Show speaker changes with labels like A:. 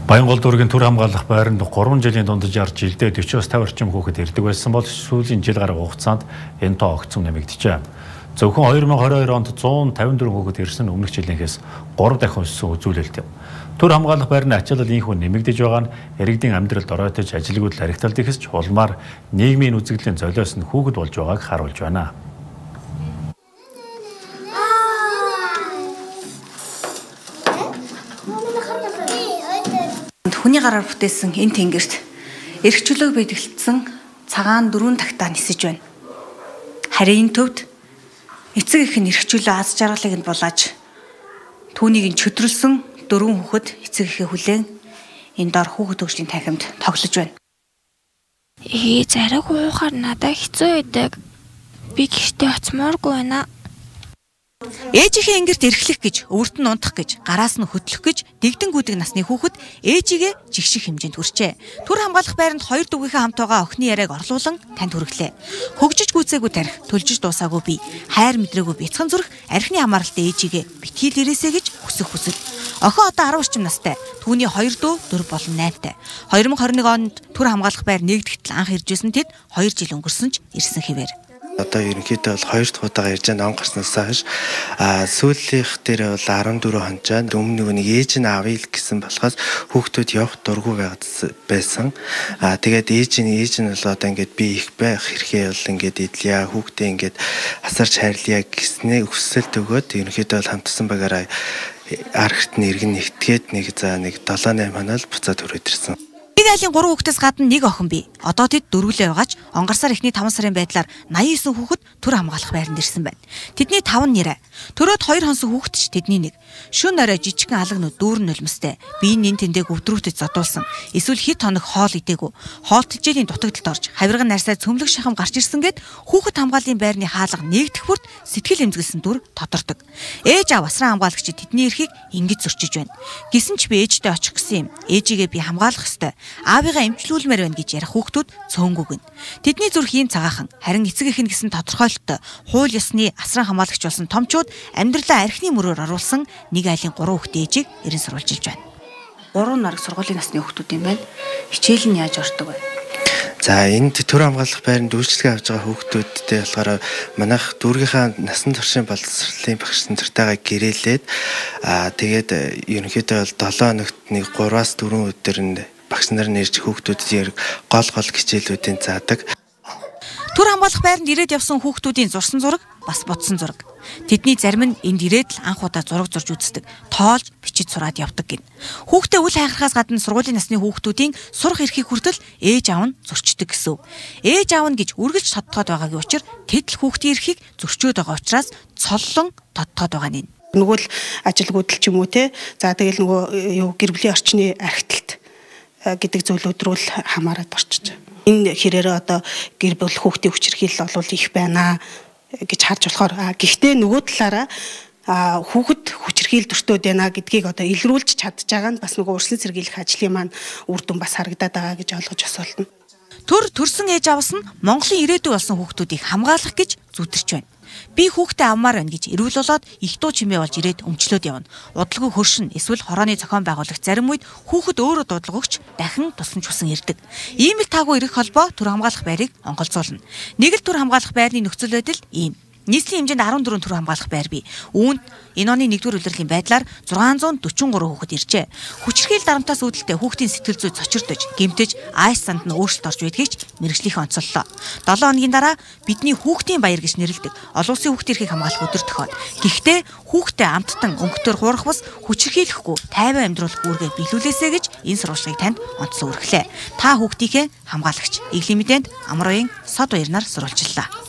A: Баянгол дүүргийн төр хамгаалах байранд 3 жилийн дунд 60 жилдээ 40-50 орчим хүүхэд ирдэг байсан бол сүүлийн жил гаруй хугацаанд энэ тоо огцом нэмэгдэжээ. Зөвхөн 2022 онд 154 хүүхэд ирсэн өмнөх жилийнхээс 3 дахин өссөн үзүүлэлт юм. Төр хамгаалах байрны ачаалал инхүү нэмэгдэж байгаа нь иргэдийн амьдралд оройтож ажилгүйд харигталд ихсч улмаар нийгмийн үзэгдлийн золиос нь хүүхэд болж байгааг харуулж байна.
B: Хүний гараар бүтээсэн энэ тэнгэрт эрх чөлөөг бэлтгэсэн цагаан 4 тагтаа нисэж байна. Харин энэ төвд эцэг эхийн эрх чөлөө аз жаргалыг нь булааж түүнийг нь чөтрөлсөн 4 хүүхэд эцэг эхээ хүлээн энэ дор хүүхэд төгслийн танхимд тоглож байна.
C: Зариг уухаар надад хэцүү байдаг. Би гэртээ оцмооргүй байна.
B: Ээжийнхээ ингэрт эрхлэх гэж, өвөрт нь унтах гэж, гараас нь хөдлөх гэж дэгдэн гүйдэг насны хүүхэд ээжигээ жигших хэмжээнд хүрчээ. Төр хамгаалах байранд 2 дүүгийнхээ хамт байгаа охины яриаг орлуулан танд хүргэлээ. Хөгжиж гүйцээгүй тарих, төлжиж дуусаагүй би, хайр мэдрээгүй бяцхан зүрх, архины хамааралтай ээжигээ битгийл ирээсэй гэж хүсэх хүсэл. Охин одоо 10 орчим настай. Түүний 2 дүү 4 болон 8-тай. 2021 онд төр хамгаалах байр нэгдэгтэл анх иржсэн тэд 2 жил өнгөрсөн ч ирсэн хэвээр.
D: Одоо ерөнхийдөө бол 2 дахь удаага ирж байгаа он гарснаас хойш сүүлийнх дээр бол 14 хонжоод өмнө нэг ээж нь авъя гэсэн болохоос хүүхдүүд явах дургүй байсан. Тэгээд ээж нь бол одоо ингээд би их байх хэрхээ бол ингээд идлээ хүүхдээ ингээд асарч хайрлая гэснээ өсөлт өгөөд ерөнхийдөө бол хамтсан байгаараа архт нь иргэн нэгтгээд нэг 7-8 хоног буцаад төрөөд ирсэн.
B: Нэг айлын 3 хүүхдээс гадна нэг охин бий. Одоо тэд дөрвөлөө байгаач онгорсаар эхний 5 сарын байдлаар 89 хүүхэд төр хамгаалах байранд ирсэн байна. Тэдний 5 нь нэрэ. Төрөөд 2 хонсон хүүхэд ч тэдний нэг. Шөнө орой жижигхэн алгнууд дүүрэн нулимстай. Биеийн нэн тэндээ өвдрүүтэд зодуулсан. Эсвэл хит хоног хоол идээгүй. Хоол тэжээлийн дутагдалд орж хавирган нарсаа цөмлөг шахам гарч ирсэн гэд хүүхэд хамгааллын байрны хаалга нэгдэх бүрт сэтгэл эмзэглсэн дүр тодордог. Ээж аав асран хамгаалагч тэдний эрхийг ингэж зөрчиж байна. Гисэн ч би ээжтэй очих гэсэн юм. Ээжигээ би хамгаалах ёстой. Аавыгаа эмчлүүлмээр байна гэж ярих хүүхдүүд цөөнгүүгэн. Тэдний зүрх ийм цагаахан, харин эцэг эх нь гэсэн тодорхойлолттой хууль ёсны асран хамгаалагч болсон томчууд амьдралаа архины мөрөөр оруулсан нэг айлын 3 хүүхдээ ээжийг эрен сурвалжилж байна. 3 нараг сургуулийн насны хүүхдүүд юм байна. Хичээл нь яаж ордог вэ?
D: За энд төр хамгаалах байранд үйлчлэгээ авж байгаа хүүхдүүдтэй болохоор манайх дүүргийнхаа насан туршийн боловсролын багш нартайгаа гэрээлээд тэгээд ерөнхийдөө бол 7 хоногт нэг 3-аас 4 өдөр нь багш нар нэрж хүүхдүүдийн гол хичээлүүдийн заадаг.
B: Төр хамгаалах байранд ирээд явсан хүүхдүүдийн зурсан зураг бас бодсон зураг. Тэдний зарим нь энд ирээд л анх удаа зураг зурж үздэг. Тоолж бичиж сураад явдаг гин. Хүүхдээ үл хайхахаас гадна сургуулийн насны хүүхдүүдийн сурах эрхийг хүртэл ээж аав нь зөрчдөг гэсэн. Ээж аав нь гэж үргэлж тодтоод байгаагийн учир тэд л хүүхдийн эрхийг зөрчөөд байгаа учраас цоллон тодтоод байгаа нь.
E: Нөгөө л ажилгүйдэл ч юм уу те. За тэгэл нөгөө гэр бүлийн орчны архиталт гэдэг зүйлүүд рүү л хамаарат орчиж байгаа. Энэ хэрээрээ одоо гэр бүл хүүхдийн хүчирхийлэл олвол их байна гэж харж болохоор гэхдээ нөгөө талаараа хүүхэд хүчирхийлэл төртөөд байна гэдгийг одоо илрүүлж чадж байгаа нь бас нөгөө урьдчилан сэргийлэх ажлын маань үр дүн бас харагдаад байгаа гэж ойлгож бас болно.
B: Төрсөн ээж авс нь Монголын ирээдүй болсон хүүхдүүдийг хамгаалах гэж зүтэрч байна. Би хүүхдээ авмаар байна гэж эрүүл болоод их дуу чимээ болж ирээд өмчлөөд явна. Удалгүй хөршин эсвэл хорооны зохион байгуулагч зарим үед хүүхэд өөрөө дуудлага өгч дахин тусан чусан ирдэг. Ийм л таагүй эрх холбоо төр хамгаалах байрыг онголцуулна. Нэг л төр хамгаалах байрны нөхцөл байдал ийм. Нийслэлийн хэмжээнд 14 төр хамгаалах байр бий. Үүнд энэ оны 1-р улирлын байдлаар 643 хүүхэд иржээ. Хүчирхийлэл дарамтаас үүдэлтэй хүүхдийн сэтгэл зүй цочирдож, гэмтэж, айс санд нь өөрчлөлт орж байдгийг ч мэргэжлийнхэн онцоллоо. 7 хоногийн дараа бидний хүүхдийн баяр гэж нэрлэдэг олон улсын хүүхдийн эрхийг хамгаалах өдөр тохиод. Гэхдээ хүүхдээ амттан өнгөтөр хуурах бас хүчирхийлэхгүй, тайван амьдруулах үүргээ биелүүлээсэй гэж энэ сурвалжлагыг танд онцлон өргөлээ. Та хүүхдийнхээ хамгаалагч Иглийн мэдээнд Амрын Сод Баярнаар сурвалжлаа.